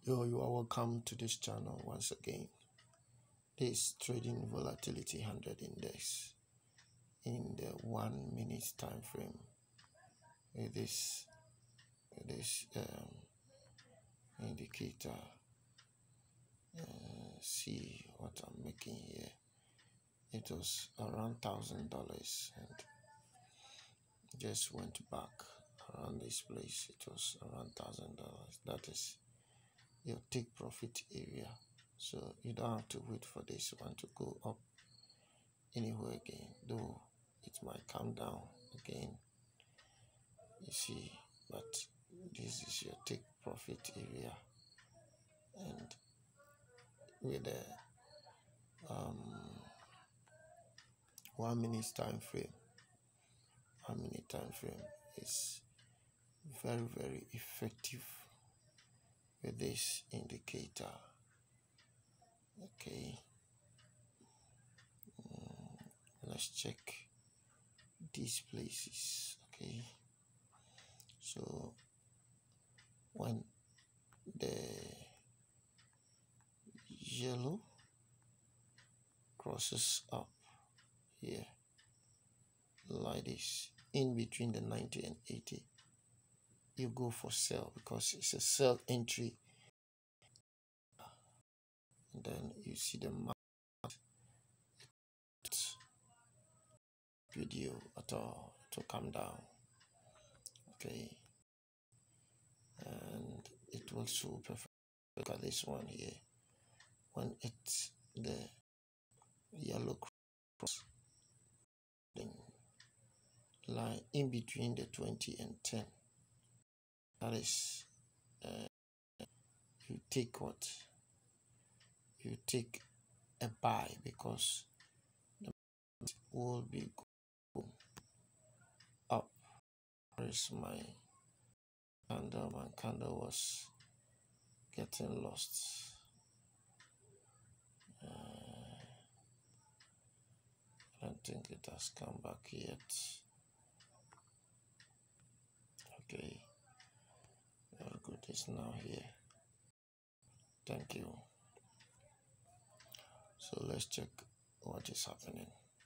You are welcome to this channel once again. This trading volatility 100 index in the 1 minute time frame. This indicator. See what I'm making here. It was around $1,000 and just went back around this place. It was around $1,000. That is your take profit area. So you don't have to wait for this one to go up anywhere again, though it might come down again, you see, but this is your take profit area. And with the 1 minute time frame, 1 minute time frame is very effective with this indicator. Okay, let's check these places. Okay, so when the yellow crosses up here like this, in between the 90 and 80, you go for sell because it's a sell entry. And then you see the market video at all to come down. Okay, and it will show perfect. Look at this one here. When it's the yellow cross line in between the 20 and 10, that is you take what? You take a buy because the market will be going up. Where's my candle? My candle was getting lost. I don't think it has come back yet. Okay, very good. It's now here. Thank you. So let's check what is happening.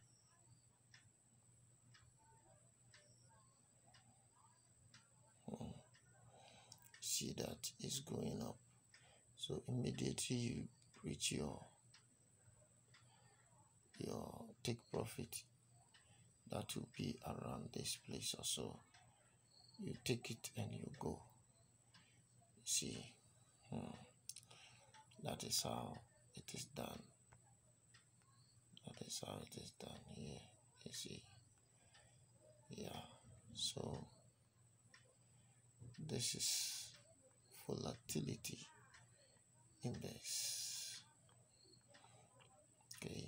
See that it's going up. So immediately you reach your take profit, that will be around this place or so. You take it and you go. See, that is how it is done. That is how it is done here. You see, yeah. So this is volatility index. Okay,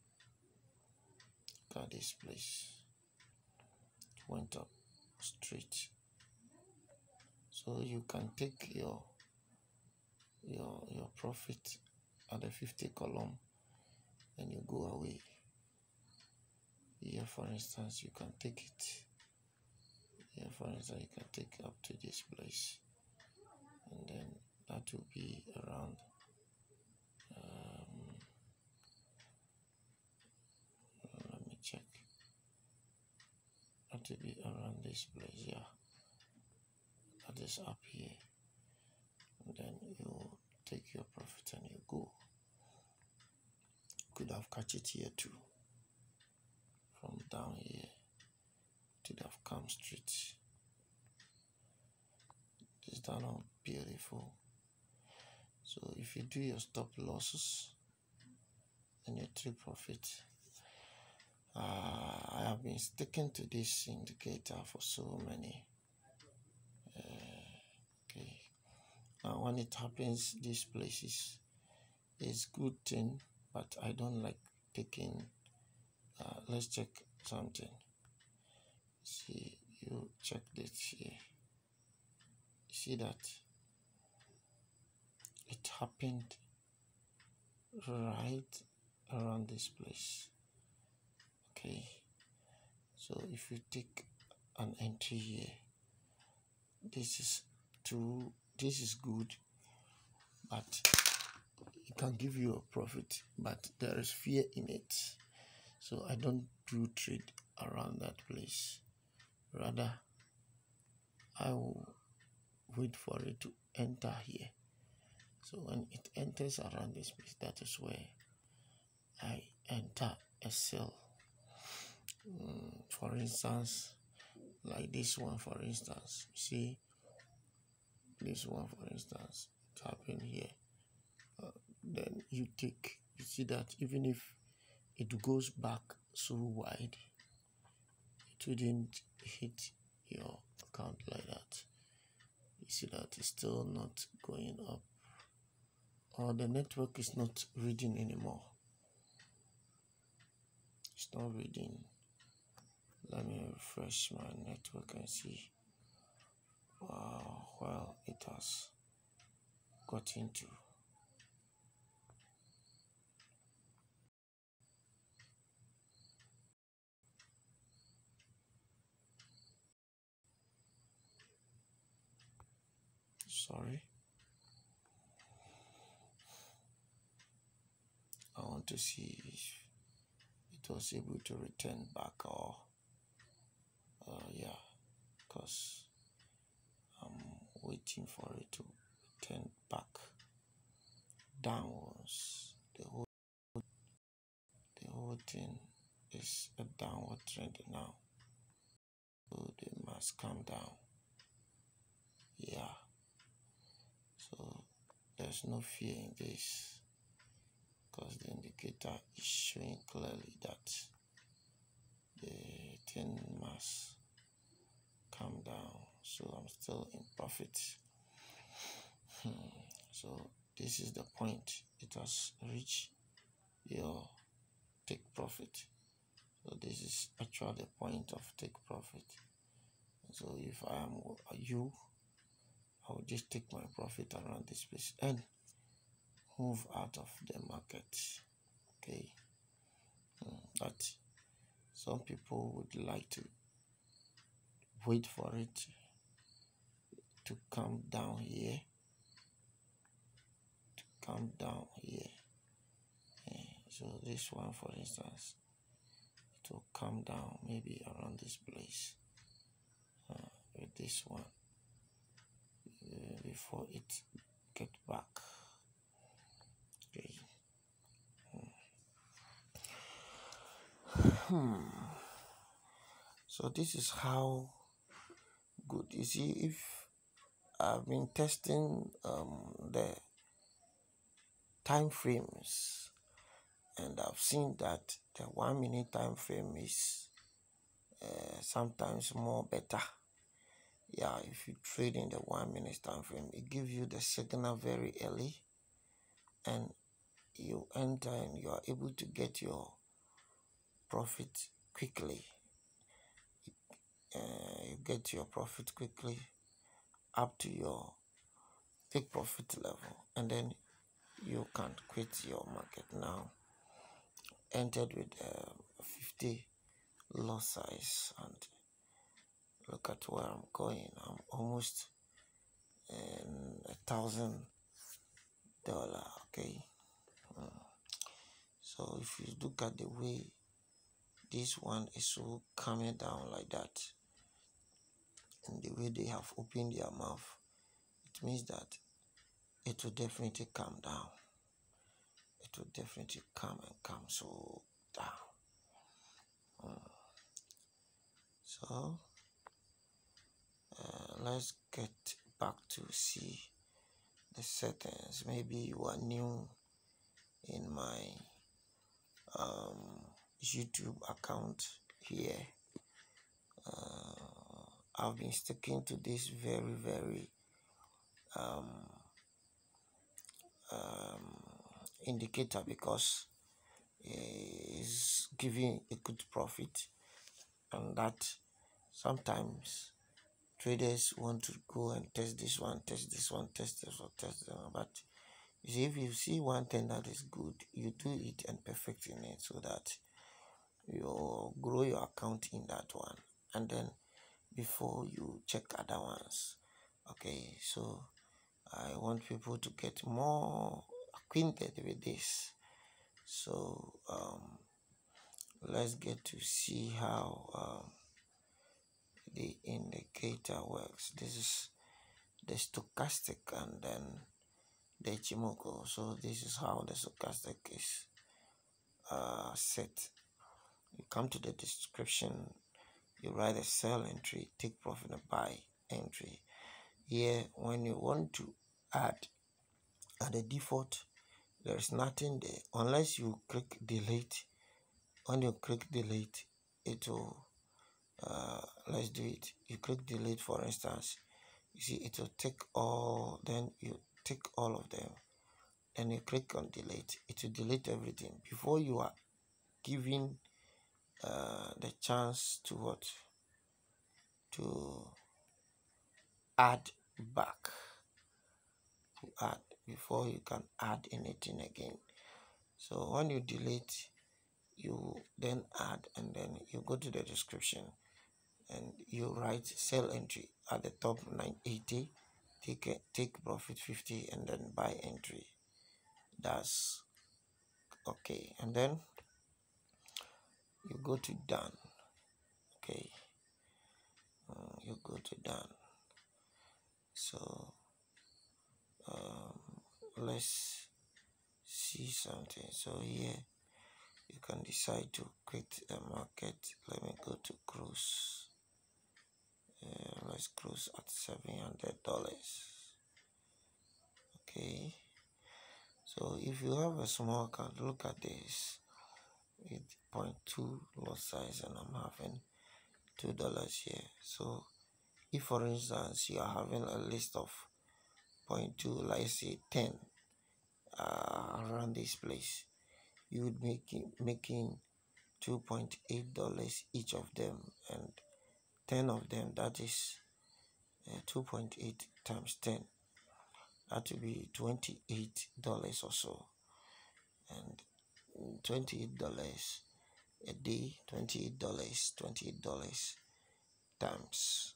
look at this place. It went up straight. So you can take your profit at the 50 column and you go away. Here, for instance, you can take it. Here, for instance, you can take up to this place, and then that will be around let me check. That will be around this place, yeah. That is up here. And then you take your profit and you go. Could have catch it here too. From down here, it would have come straight. Is that not beautiful? So if you do your stop losses and your take profit, I have been sticking to this indicator for so many. Okay, now when it happens, these places, it's good thing, but I don't like taking. Let's check something. See, you check this here. See that it happened right around this place. Okay, so if you take an entry here, this is good, but it can give you a profit, but there is fear in it. So I don't do trade around that place. Rather, I will wait for it to enter here. So when it enters around this place, that is where I enter a sell. For instance, like this one, for instance, you see this one, for instance, it happened here. Then you see that even if it goes back so wide, it wouldn't hit your account like that. You see that it's still not going up, or the network is not reading anymore. It's not reading. Let me refresh my network and see. Wow, well, it has got into. Sorry. I want to see if it was able to return back or yeah, because I'm waiting for it to return back downwards. The whole thing is a downward trend now, so they must come down. Yeah, so there's no fear in this, because the indicator is showing clearly that the thing must come down. So I'm still in profit. So this is the point. It has reached your take profit. So this is actually the point of take profit. So if I am you, I will just take my profit around this place and move out of the market. Okay. But some people would like to wait for it to come down here. So this one, for instance, it will come down maybe around this place. With this one, before it get back. Okay. So this is how good. You see, if I've been testing the time frames, and I've seen that the 1 minute time frame is sometimes more better. Yeah, if you trade in the 1 minute time frame, it gives you the signal very early, and you enter and you are able to get your profit quickly. You get your profit quickly up to your take profit level, and then you can quit your market. Now entered with 50 loss size, and look at where I'm going. I'm almost $1,000. Okay. So if you look at the way this one is so coming down like that, and the way they have opened their mouth, it means that it will definitely come down. It will definitely come so down. So let's get back to see the settings. Maybe you are new in my YouTube account here. I've been sticking to this very indicator because it's giving a good profit, and that sometimes traders want to go and test this one, but you see, if you see one thing that is good, you do it and perfect in it, so that you grow your account in that one, and then before you check other ones. Okay, so I want people to get more acquainted with this. So let's get to see how the indicator works. This is the stochastic and then the Ichimoku. So this is how the stochastic is set. You come to the description, you write a sell entry, take profit and buy entry. Here, when you want to add at the default, there is nothing there unless you click delete. When you click delete, it will let's do it. You click delete, for instance, you see it will take all, then you take all of them, and you click on delete. It will delete everything before you are giving the chance to what, to add back, to add, before you can add anything again. So when you delete, you then add, and then you go to the description and you write sell entry at the top 980, take profit 50, and then buy entry. That's okay. And then you go to done. Okay, you go to done. So let's see something. So here you can decide to quit the market. Let me go to cruise. Let's cruise at $700. Okay, so if you have a small account, look at this with 0.2 lot size, and I'm having $2 here. So if, for instance, you are having a list of 0.2, let's say 10 around this place, you would making $2.8 each of them, and 10 of them, that is 2.8 times 10, that would be $28 or so. And $28 a day, $28 times,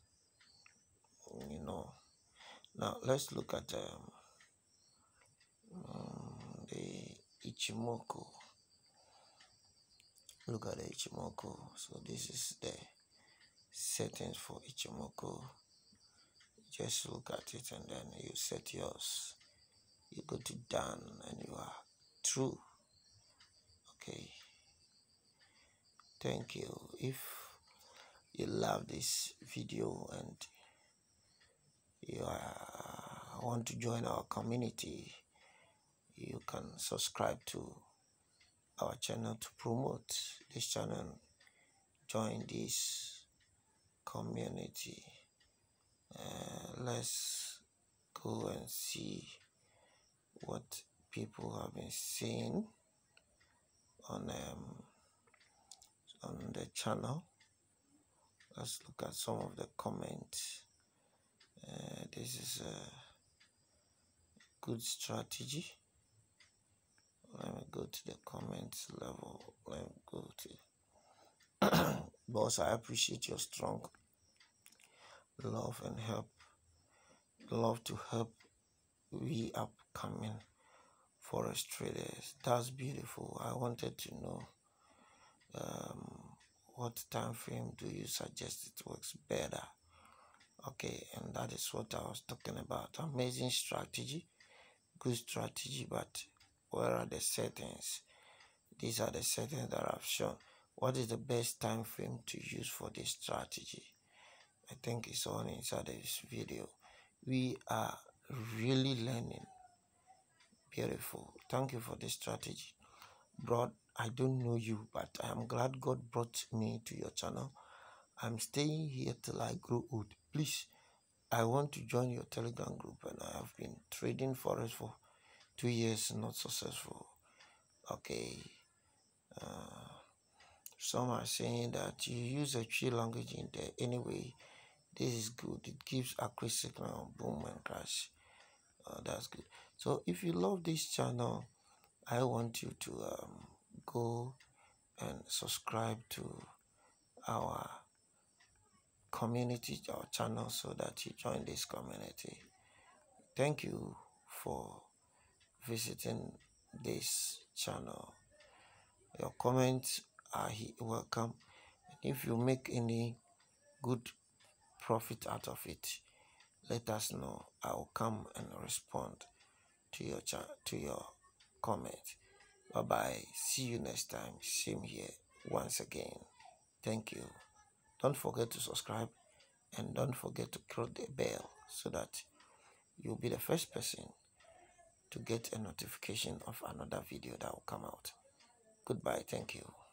Now let's look at the Ichimoku. Look at the Ichimoku. So this is the settings for Ichimoku. Just look at it and then you set yours. You go to done and you are through. Okay. Thank you. If you love this video and you want to join our community, you can subscribe to our channel to promote this channel. Join this community. Let's go and see what people have been saying on the channel. Let's look at some of the comments. This is a good strategy. Let me go to the comments level. Let me go to boss. I appreciate your strong love and help. Love to help we upcoming forex traders. That's beautiful. I wanted to know what time frame do you suggest it works better. Okay, and that is what I was talking about. Amazing strategy, good strategy, but where are the settings? These are the settings that I've shown. What is the best time frame to use for this strategy? I think it's all inside this video. We are really learning. Beautiful. Thank you for this strategy. Bro, I don't know you, but I am glad God brought me to your channel. I'm staying here till I grow old. Please, I want to join your Telegram group, and I have been trading forex for 2 years, not successful. Okay. Some are saying that you use a tree language in there. Anyway, this is good. It gives accurate signal, boom and crash. That's good. So if you love this channel, I want you to go and subscribe to our community, our channel, so that you join this community. Thank you for visiting this channel. Your comments are welcome. If you make any good profit out of it, let us know. I will come and respond to your comment. Bye bye. See you next time. Same here once again. Thank you. Don't forget to subscribe and don't forget to click the bell so that you'll be the first person to get a notification of another video that will come out. Goodbye. Thank you.